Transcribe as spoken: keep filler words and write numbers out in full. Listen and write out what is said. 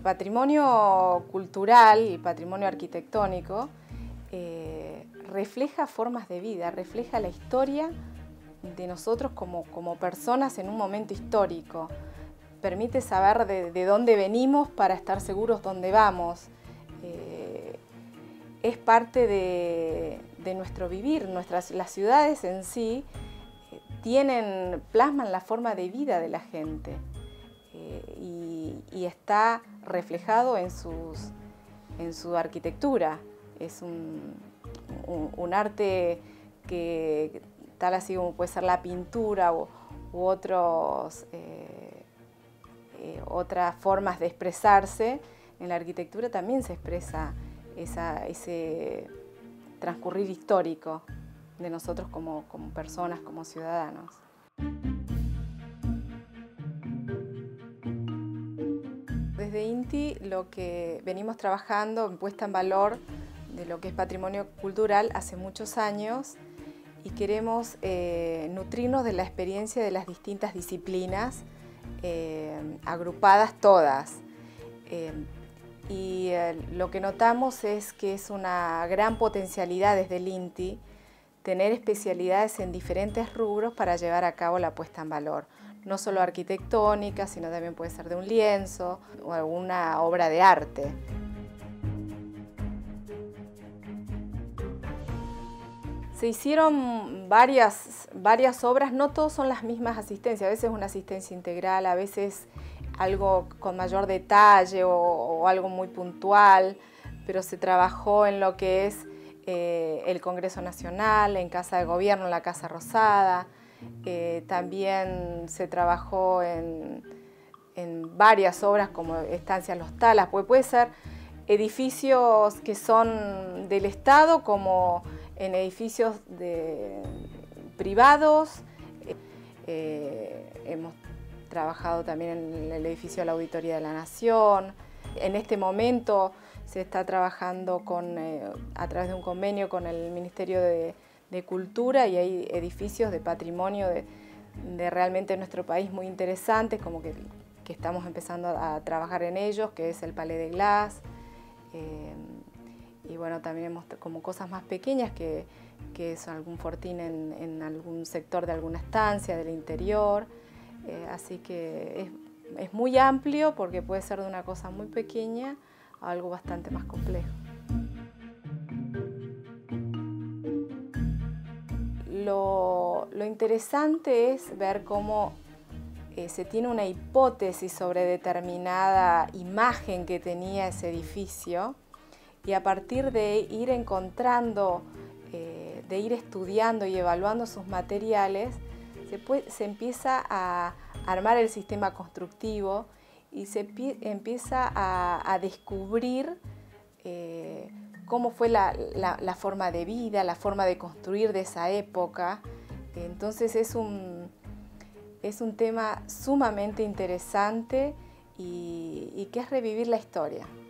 patrimonio cultural, el patrimonio arquitectónico, eh, refleja formas de vida, refleja la historia de nosotros como, como personas en un momento histórico. Permite saber de, de dónde venimos para estar seguros dónde vamos. Eh, es parte de, de nuestro vivir. Nuestras, las ciudades en sí eh, tienen, plasman la forma de vida de la gente eh, y, y está reflejado en, sus, en su arquitectura. Es un, un, un arte que, tal así como puede ser la pintura u, u otros, eh, eh, otras formas de expresarse, en la arquitectura también se expresa esa, ese transcurrir histórico de nosotros como, como personas, como ciudadanos. Desde INTI lo que venimos trabajando en puesta en valor de lo que es patrimonio cultural hace muchos años y queremos eh, nutrirnos de la experiencia de las distintas disciplinas eh, agrupadas todas. Eh, y eh, lo que notamos es que es una gran potencialidad desde el INTI tener especialidades en diferentes rubros para llevar a cabo la puesta en valor. No solo arquitectónica, sino también puede ser de un lienzo o alguna obra de arte. Se hicieron varias, varias obras, no todas son las mismas asistencias, a veces una asistencia integral, a veces algo con mayor detalle o, o algo muy puntual, pero se trabajó en lo que es eh, el Congreso Nacional, en Casa de Gobierno, en la Casa Rosada, eh, también se trabajó en, en varias obras como Estancias Los Talas, pues puede ser edificios que son del Estado como en edificios de, privados. Eh, hemos trabajado también en el edificio de la Auditoría de la Nación. En este momento se está trabajando con, eh, a través de un convenio con el Ministerio de, de Cultura y hay edificios de patrimonio de, de realmente nuestro país muy interesantes, como que, que estamos empezando a trabajar en ellos, que es el Palais de Glace. Eh, y bueno, también hemos como cosas más pequeñas que, que son algún fortín en, en algún sector de alguna estancia del interior. Eh, así que es, es muy amplio porque puede ser de una cosa muy pequeña a algo bastante más complejo. Lo, lo interesante es ver cómo eh, se tiene una hipótesis sobre determinada imagen que tenía ese edificio y a partir de ir encontrando, eh, de ir estudiando y evaluando sus materiales, se, puede, se empieza a armar el sistema constructivo y se empieza a, a descubrir eh, cómo fue la, la, la forma de vida, la forma de construir de esa época. Entonces es un, es un tema sumamente interesante y, y que es revivir la historia.